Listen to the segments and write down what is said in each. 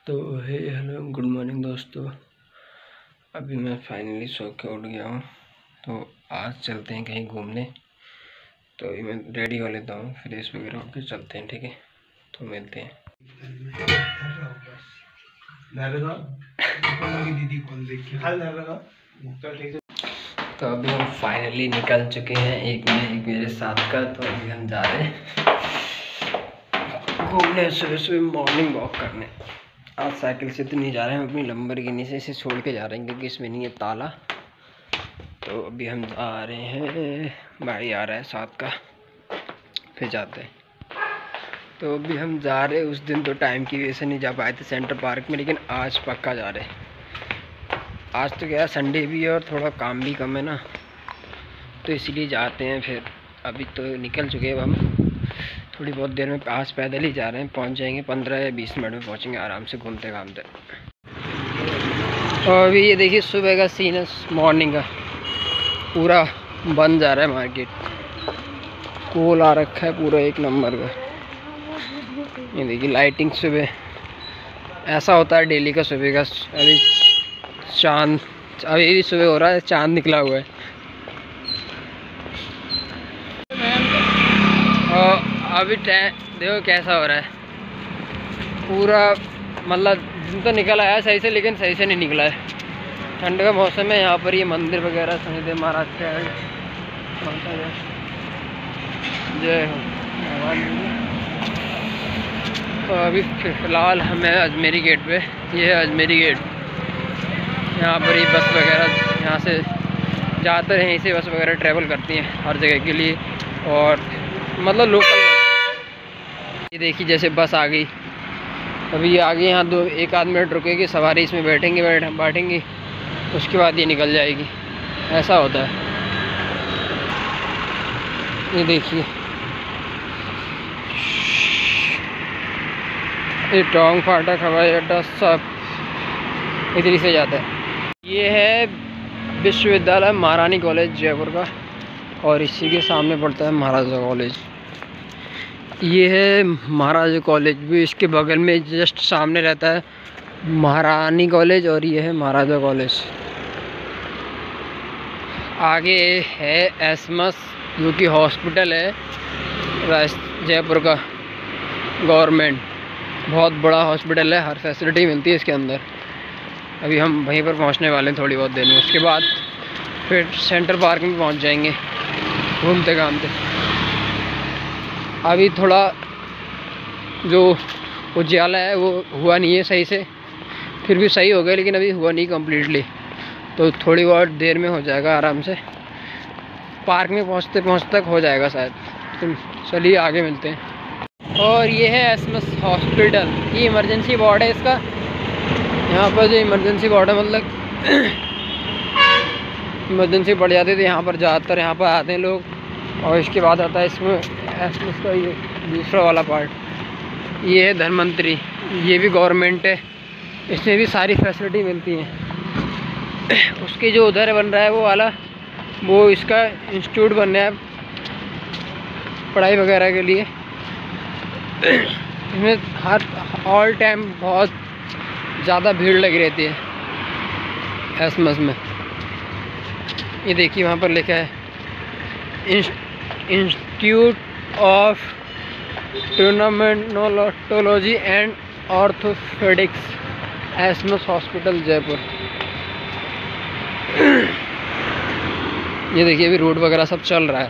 तो हे hello good morning दोस्तों। अभी मैं फाइनली सो के उठ गया हूँ। तो आज चलते हैं कहीं घूमने। तो अभी मैं रेडी हो लेता हूँ, फ्रेश वगैरह होकर चलते हैं, ठीक है? तो मिलते हैं। तो अभी हम फाइनली निकल चुके हैं, एक मेरे साथ का। तो अभी हम जा रहे हैं घूमने, सुबह सुबह मॉर्निंग वॉक करने। आज साइकिल से तो नहीं जा रहे हैं, अपनी लंबरगिनी से इसे छोड़ के जा रहे हैं क्योंकि इसमें नहीं है ताला। तो अभी हम जा रहे हैं, भाई आ रहा है साथ का, फिर जाते हैं। तो अभी हम जा रहे हैं। उस दिन तो टाइम की वजह से नहीं जा पाए थे सेंटर पार्क में, लेकिन आज पक्का जा रहे हैं। आज तो क्या, संडे भी है और थोड़ा काम भी कम है ना, तो इसीलिए जाते हैं। फिर अभी तो निकल चुके हैं हम, थोड़ी बहुत देर में आज पैदल ही जा रहे हैं, पहुंच जाएंगे 15 या 20 मिनट में पहुंचेंगे आराम से घूमते घामते। और अभी ये देखिए सुबह का सीन है, मॉर्निंग का पूरा बंद जा रहा है मार्केट, कोल आ रखा है पूरा एक नंबर का। ये देखिए लाइटिंग सुबह, ऐसा होता है डेली का सुबह का। अभी चांद, अभी भी सुबह हो रहा है, चांद निकला हुआ है। और अभी देखो कैसा हो रहा है पूरा, मतलब दिन तो निकल आया सही से, लेकिन सही से नहीं निकला है। ठंड का मौसम है, यहाँ पर ये मंदिर वगैरह शनिदेव महाराज का है, जय हो। तो अभी फ़िलहाल हमें अजमेरी गेट पे, ये है अजमेरी गेट। यहाँ पर ये बस वगैरह यहाँ से ज़्यादातर यहीं से बस वगैरह ट्रैवल करती हैं हर जगह के लिए, और मतलब लोकल बस। ये देखिए जैसे बस आ गई, अभी ये आगे यहाँ एक आध मिनट रुकेगी, सवारी इसमें बैठेंगी, उसके बाद ये निकल जाएगी। ऐसा होता है। ये देखिए ये टोंक फाटक हवाई अड्डा सब इधर से जाता है। ये है विश्वविद्यालय महारानी कॉलेज जयपुर का, और इसी के सामने पड़ता है महाराजा कॉलेज। ये है महाराजा कॉलेज, भी इसके बगल में जस्ट सामने रहता है महारानी कॉलेज, और ये है महाराजा कॉलेज। आगे है एसमस, जो कि हॉस्पिटल है जयपुर का, गवर्नमेंट, बहुत बड़ा हॉस्पिटल है, हर फैसिलिटी मिलती है इसके अंदर। अभी हम वहीं पर पहुंचने वाले हैं थोड़ी बहुत देर में, उसके बाद फिर सेंटर पार्क में पहुंच जाएंगे घूमते घामते। अभी थोड़ा जो उजाला है वो हुआ नहीं है सही से, फिर भी सही हो गया, लेकिन अभी हुआ नहीं कम्प्लीटली, तो थोड़ी बहुत देर में हो जाएगा आराम से। पार्क में पहुंचते तक हो जाएगा शायद। तो चलिए आगे मिलते हैं। और ये है एसएमएस हॉस्पिटल, ये इमरजेंसी वार्ड है इसका। यहाँ पर जो इमरजेंसी वार्ड है, मतलब इमरजेंसी पड़ जाती है तो यहाँ पर ज़्यादातर यहाँ पर आते हैं लोग। और इसके बाद आता है इसमें एसएमएस का ये दूसरा वाला पार्ट, ये है धन्वंतरी, ये भी गवर्नमेंट है, इसमें भी सारी फैसिलिटी मिलती हैं। उसके जो उधर बन रहा है वो वाला, वो इसका इंस्टीट्यूट बन रहा है पढ़ाई वगैरह के लिए। इसमें हर ऑल टाइम बहुत ज़्यादा भीड़ लगी रहती है एसएमएस में। ये देखिए वहाँ पर लिखा है institute of tumorology and orthopaedics, SMS hospital Jaipur. ये देखिए अभी रोड वगैरह सब चल रहा है।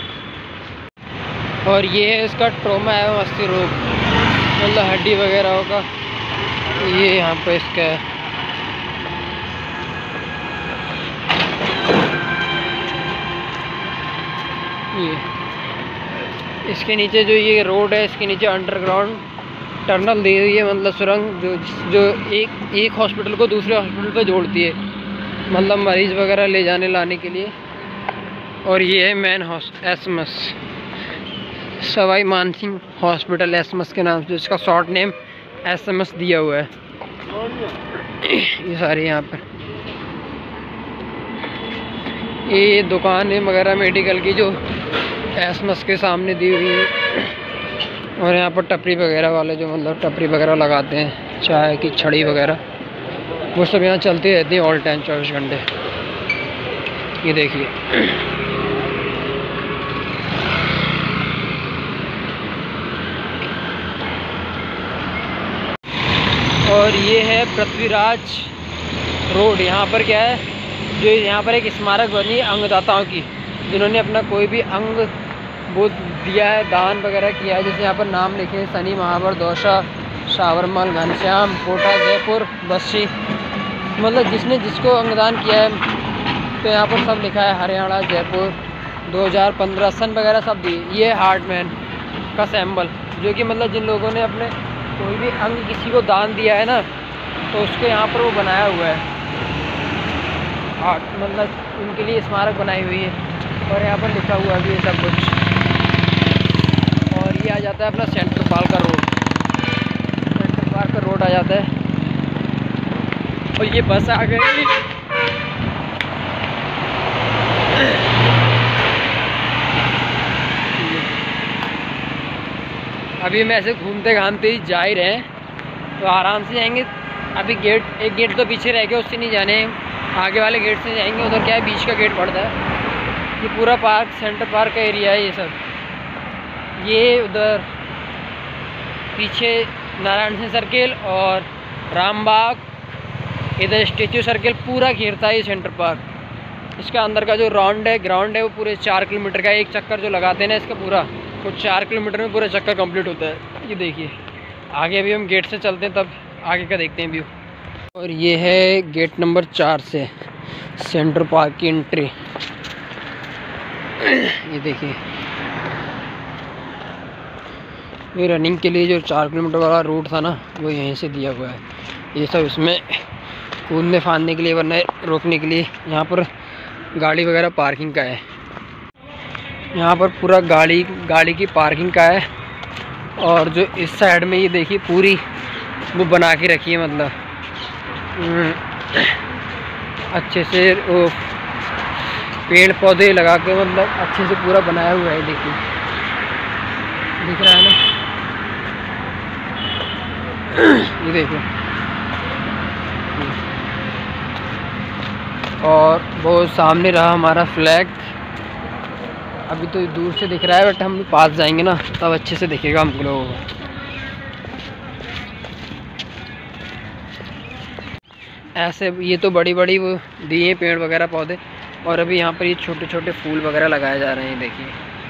और ये है इसका ट्रोमा एवं अस्थि रोग, मतलब हड्डी वगैरह का, ये यहाँ पे इसका है। ये इसके नीचे जो ये रोड है, इसके नीचे अंडरग्राउंड टनल दी हुई है, मतलब सुरंग, जो एक हॉस्पिटल को दूसरे हॉस्पिटल पे जोड़ती है, मतलब मरीज़ वगैरह ले जाने लाने के लिए। और ये है main SMS, Sawai Mansingh hospital SMS के नाम से, इसका शॉर्ट नेम एसएमएस दिया हुआ है। ये सारी यहाँ पर ये दुकान है वगैरह मेडिकल की, जो एसएमएस के सामने दी हुई है। और यहाँ पर टपरी वगैरह वाले जो मतलब टपरी वगैरह लगाते हैं, चाय की छड़ी वगैरह वो सब यहाँ चलती रहती है ऑल टाइम 24 घंटे। ये देखिए और ये है पृथ्वीराज रोड। यहाँ पर क्या है, जो यहाँ पर एक स्मारक बनी है अंगदाताओं की, जिन्होंने अपना कोई भी अंग वो दिया है, दान वगैरह किया है। जैसे यहाँ पर नाम लिखे हैं सनी, महावर, दौसा, साबरमल, घनश्याम, कोटा, जयपुर, बस्सी, मतलब जिसने जिसको अंगदान किया है। तो यहाँ पर सब लिखा है हरियाणा, जयपुर, 2015 सन वगैरह सब दिए। ये हार्टमैन का सिंबल, जो कि मतलब जिन लोगों ने अपने कोई भी अंग किसी को दान दिया है ना, तो उसके यहाँ पर वो बनाया हुआ है हार्ट, मतलब उनके लिए स्मारक बनाई हुई है। और यहाँ पर लिखा हुआ भी है सब कुछ। और ये आ जाता है अपना सेंट्रल पार्क का रोड, सेंट्रल पार्क का रोड आ जाता है। और ये बस आ गई। अभी हम ऐसे घूमते घामते ही जा ही रहे हैं, तो आराम से जाएंगे। अभी एक गेट तो पीछे रह गया, उससे नहीं जाने, आगे वाले गेट से जाएंगे। उधर क्या है, बीच का गेट पड़ता है। ये पूरा पार्क सेंटर पार्क का एरिया है ये सब। ये उधर पीछे नारायण सिंह सर्किल और रामबाग, इधर स्टेचू सर्किल पूरा घेरता है ये सेंटर पार्क। इसका अंदर का जो ग्राउंड है वो पूरे 4 किलोमीटर का, एक चक्कर जो लगाते हैं ना इसका पूरा, वो 4 किलोमीटर में पूरा चक्कर कंप्लीट होता है। ये देखिए आगे अभी हम गेट से चलते हैं, तब आगे का देखते हैं व्यू। और ये है गेट नंबर 4 से सेंटर पार्क की एंट्री। ये देखिए ये रनिंग के लिए जो 4 किलोमीटर वाला रूट था ना, वो यहीं से दिया हुआ है। ये सब इसमें कूदने फांदने के लिए, वरना रोकने के लिए यहाँ पर गाड़ी वगैरह पार्किंग का है। यहाँ पर पूरा गाड़ी की पार्किंग का है। और जो इस साइड में ये देखिए पूरी वो बना के रखी है, मतलब अच्छे से वो पेड़ पौधे लगा के, मतलब अच्छे से पूरा बनाया हुआ है। देखिए दिख रहा है ना, ये देखिए। और वो सामने रहा हमारा फ्लैग। अभी तो दूर से दिख रहा है, बट हम पास जाएंगे ना तब अच्छे से दिखेगा हम लोगों को। ऐसे ये तो बड़ी बड़ी वो दिए पेड़ वगैरह पौधे, और अभी यहाँ पर ये छोटे छोटे फूल वगैरह लगाए जा रहे हैं। देखिए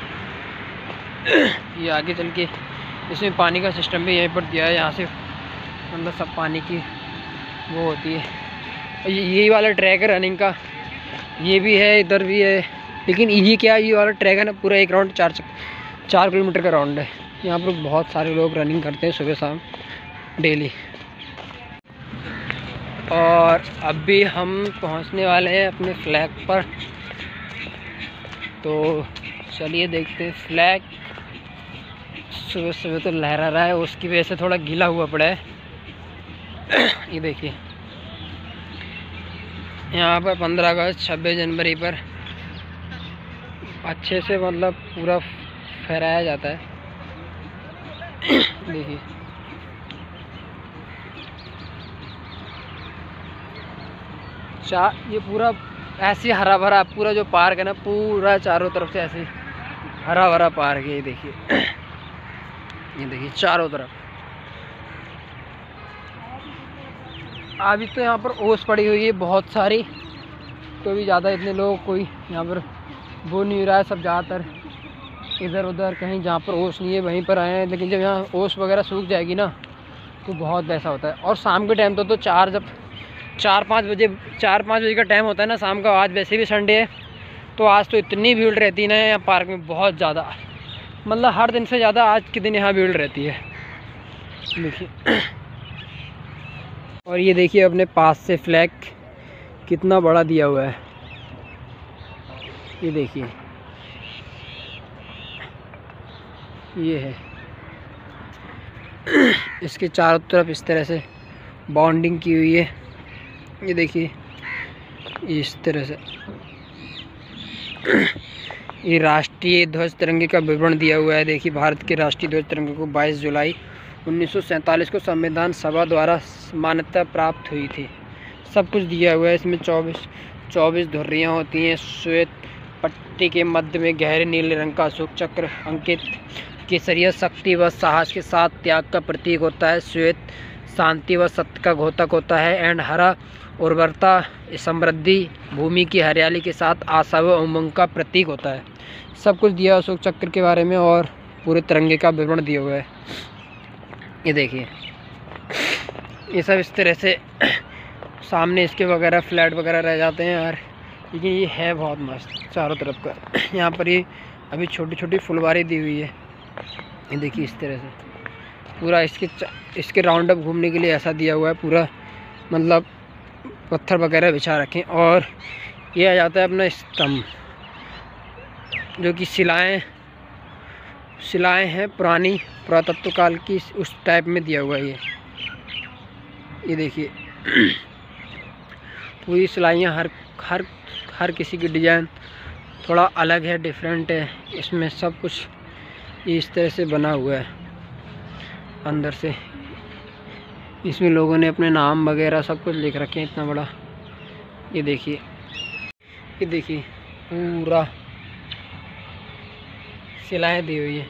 ये आगे चल के इसमें पानी का सिस्टम भी यहीं पर दिया है, यहाँ से मतलब सब पानी की वो होती है। यही वाला ट्रैक है रनिंग का, ये भी है, इधर भी है। लेकिन ये क्या, ये वाला ट्रैक है ना, पूरा एक राउंड 4 किलोमीटर का राउंड है। यहाँ पर बहुत सारे लोग रनिंग करते हैं सुबह शाम डेली। और अभी हम पहुँचने वाले हैं अपने फ्लैग पर, तो चलिए देखते हैं। फ्लैग सुबह सुबह तो लहरा रहा है, उसकी वजह से थोड़ा गीला हुआ पड़ा है। ये देखिए यहाँ पर 15 अगस्त 26 जनवरी पर अच्छे से मतलब पूरा फहराया जाता है। देखिए ये पूरा ऐसे हरा भरा पूरा जो पार्क है ना, पूरा चारों तरफ से ऐसे हरा भरा पार्क है। ये देखिए ये देखिए चारों तरफ। अभी तो यहाँ पर ओस पड़ी हुई है बहुत सारी, तो भी ज़्यादा इतने लोग कोई यहाँ पर वो नहीं रहा है। सब ज़्यादातर इधर उधर कहीं जहाँ पर ओस नहीं है वहीं पर आए हैं। लेकिन जब यहाँ ओस वगैरह सूख जाएगी ना, तो बहुत वैसा होता है। और शाम के टाइम तो 4-5 बजे का टाइम होता है ना शाम का। आज वैसे भी संडे है, तो आज तो इतनी भीड़ रहती है ना यहाँ पार्क में, बहुत ज़्यादा, मतलब हर दिन से ज़्यादा आज के दिन यहाँ भीड़ रहती है। देखिए और ये देखिए अपने पास से फ्लैग कितना बड़ा दिया हुआ है। ये देखिए ये है, इसके चारों तरफ इस तरह से बाउंडिंग की हुई है। ये देखिए इस तरह से ये राष्ट्रीय ध्वज तिरंगे का विवरण दिया हुआ है। देखिए भारत के राष्ट्रीय ध्वज तिरंगे को 22 जुलाई 1947 को संविधान सभा द्वारा मान्यता प्राप्त हुई थी। सब कुछ दिया हुआ है इसमें। 24 धुर्रियाँ होती हैं। श्वेत पट्टी के मध्य में गहरे नीले रंग का अशोक चक्र अंकित। केसरिया शक्ति व साहस के साथ त्याग का प्रतीक होता है। श्वेत शांति व सत्य का घोतक होता है। एंड हरा उर्वरता समृद्धि भूमि की हरियाली के साथ आशा व उमंग का प्रतीक होता है। सब कुछ दिया अशोक चक्र के बारे में और पूरे तिरंगे का विवरण दिया हुआ है। ये देखिए, ये सब इस तरह से सामने इसके वगैरह फ्लैट वगैरह रह जाते हैं यार, लेकिन ये है बहुत मस्त चारों तरफ का। यहाँ पर ये अभी छोटी छोटी फुलवारी दी हुई है। ये देखिए इस तरह से पूरा इसके राउंड अप घूमने के लिए ऐसा दिया हुआ है पूरा, मतलब पत्थर वगैरह बिछा रखें। और ये आ जाता है अपना स्तंभ, जो कि शिलाएँ हैं पुरानी पुरातत्व काल की, उस टाइप में दिया हुआ है ये देखिए पूरी सिलाइयाँ हर किसी की डिज़ाइन थोड़ा अलग है, डिफरेंट है। इसमें सब कुछ इस तरह से बना हुआ है अंदर से। इसमें लोगों ने अपने नाम वगैरह सब कुछ लिख रखे हैं, इतना बड़ा। ये देखिए पूरा सिलाएँ दी हुई है।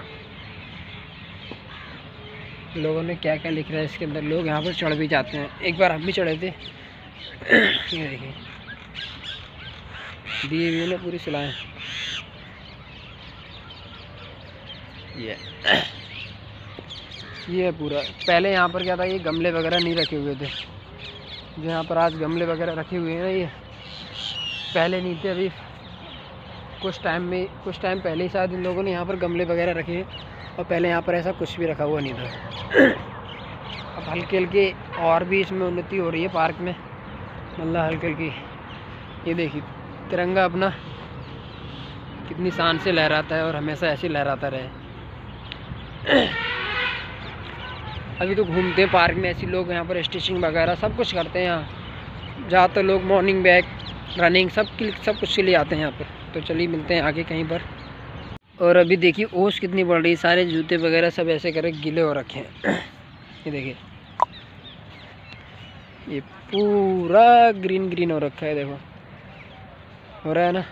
लोगों ने क्या क्या लिख रहा है इसके अंदर। लोग यहाँ पर चढ़ भी जाते हैं, एक बार हम भी चढ़े थे। ये देखिए दिए हुए ना पूरी सिलाएँ। ये पूरा पहले यहाँ पर क्या था, ये गमले वगैरह नहीं रखे हुए थे। जो यहाँ पर आज गमले वगैरह रखे हुए हैं ना, ये पहले नहीं थे। अभी कुछ टाइम पहले ही शायद इन लोगों ने यहाँ पर गमले वगैरह रखे हैं, और पहले यहाँ पर ऐसा कुछ भी रखा हुआ नहीं था। अब हल्की हल्की और भी इसमें उन्नति हो रही है पार्क में, मतलब हल्की हल्की। ये देखिए तिरंगा अपना कितनी शान से लहराता है और हमेशा ऐसे लहराता रहे। अभी तो घूमते हैं पार्क में ऐसे लोग, यहाँ पर स्टिचिंग वगैरह सब कुछ करते हैं। यहाँ ज़्यादातर लोग मॉर्निंग वॉक, रनिंग सब कुछ के लिए आते हैं यहाँ पर। तो चलिए मिलते हैं आगे कहीं पर। और अभी देखिए ओस कितनी बढ़ रही है, सारे जूते वगैरह सब ऐसे करके गीले हो रखे हैं। ये देखिए ये पूरा ग्रीन हो रखा है, देखो हो रहा है ना।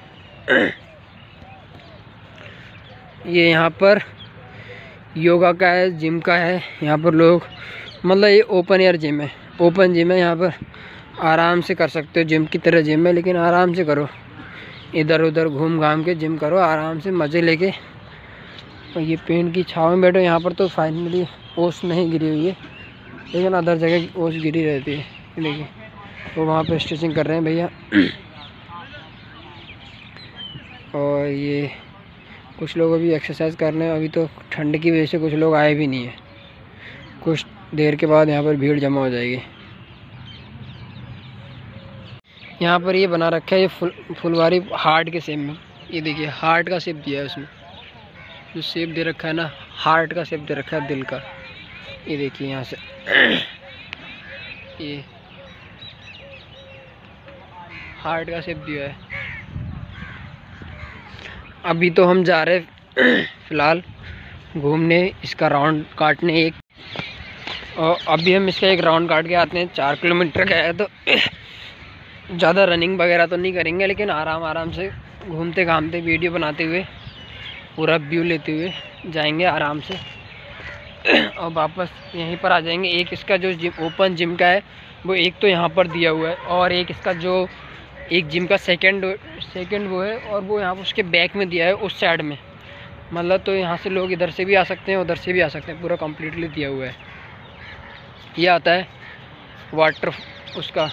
ये यहाँ पर योगा का है, जिम का है। यहाँ पर लोग, मतलब ये ओपन एयर जिम है, यहाँ पर आराम से कर सकते हो। जिम की तरह जिम है, लेकिन आराम से करो, इधर उधर घूम घाम के जिम करो आराम से मज़े लेके। और ये पेड़ की छाँव में बैठो। यहाँ पर तो फाइनली ओस नहीं गिरी हुई है, लेकिन अदर जगह ओस गिरी रहती है। देखिए वो वहाँ पर स्टिचिंग कर रहे हैं भैया। और ये कुछ लोग अभी एक्सरसाइज कर रहे हैं। अभी तो ठंड की वजह से कुछ लोग आए भी नहीं है, कुछ देर के बाद यहाँ पर भीड़ जमा हो जाएगी। यहाँ पर ये बना रखा है, ये फुलवारी हार्ट के शेप में। ये देखिए हार्ट का शेप दिया है उसमें, जो शेप दे रखा है ना, हार्ट का शेप दे रखा है दिल का। ये देखिए यहाँ से ये हार्ट का शेप दिया है। अभी तो हम जा रहे फ़िलहाल घूमने, इसका राउंड काटने एक। और अभी हम इसका एक राउंड काट के आते हैं। 4 किलोमीटर का है, तो ज़्यादा रनिंग वगैरह तो नहीं करेंगे, लेकिन आराम से घूमते घामते वीडियो बनाते हुए पूरा व्यू लेते हुए जाएंगे आराम से, और वापस यहीं पर आ जाएंगे। एक इसका जो ओपन जिम का है वो एक तो यहाँ पर दिया हुआ है, और एक इसका जो एक जिम का सेकंड वो है, और वो यहाँ पर उसके बैक में दिया है उस साइड में। मतलब तो यहाँ से लोग इधर से भी आ सकते हैं, उधर से भी आ सकते हैं, पूरा कम्प्लीटली दिया हुआ है। ये आता है वाटर, उसका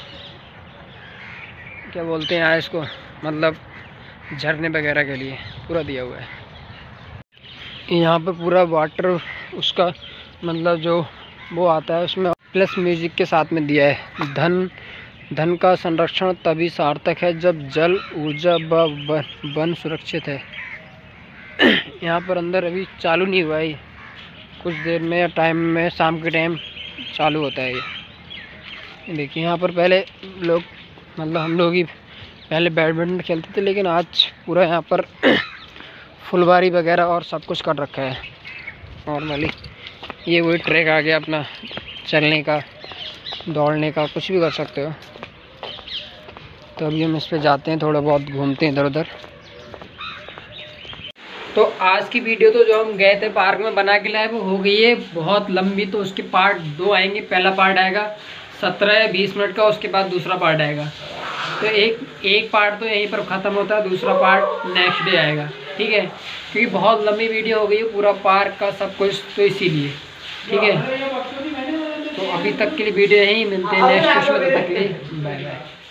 क्या बोलते हैं यार इसको, मतलब झरने वगैरह के लिए पूरा दिया हुआ है। यहाँ पर पूरा वाटर उसका, मतलब जो वो आता है उसमें प्लस म्यूजिक के साथ में दिया है। धन का संरक्षण तभी सार्थक है जब जल, ऊर्जा व वन सुरक्षित है। यहाँ पर अंदर अभी चालू नहीं हुआ है, कुछ देर में या टाइम में, शाम के टाइम चालू होता है ये। देखिए यहाँ पर पहले लोग, मतलब हम लोग ही पहले बैडमिंटन खेलते थे, लेकिन आज पूरा यहाँ पर फुलवारी वगैरह और सब कुछ कर रखा है नॉर्मली। ये वही ट्रैक आ गया अपना चलने का, दौड़ने का, कुछ भी कर सकते हो। तो अभी हम इस पे जाते हैं, थोड़ा बहुत घूमते हैं इधर उधर। तो आज की वीडियो तो जो हम गए थे पार्क में बना के लाए वो हो गई है बहुत लंबी, तो उसके पार्ट 2 आएंगे। पहला पार्ट आएगा 17-20 मिनट का, उसके बाद दूसरा पार्ट आएगा। तो एक पार्ट तो यहीं पर ख़त्म होता है, दूसरा पार्ट नेक्स्ट डे आएगा, ठीक है। क्योंकि बहुत लंबी वीडियो हो गई है पूरा पार्क का सब कुछ, तो इसीलिए ठीक है। तो अभी तक के लिए वीडियो यहीं मिलते हैं नेक्स्ट वीडियो में, तब तक के लिए बाय बाय।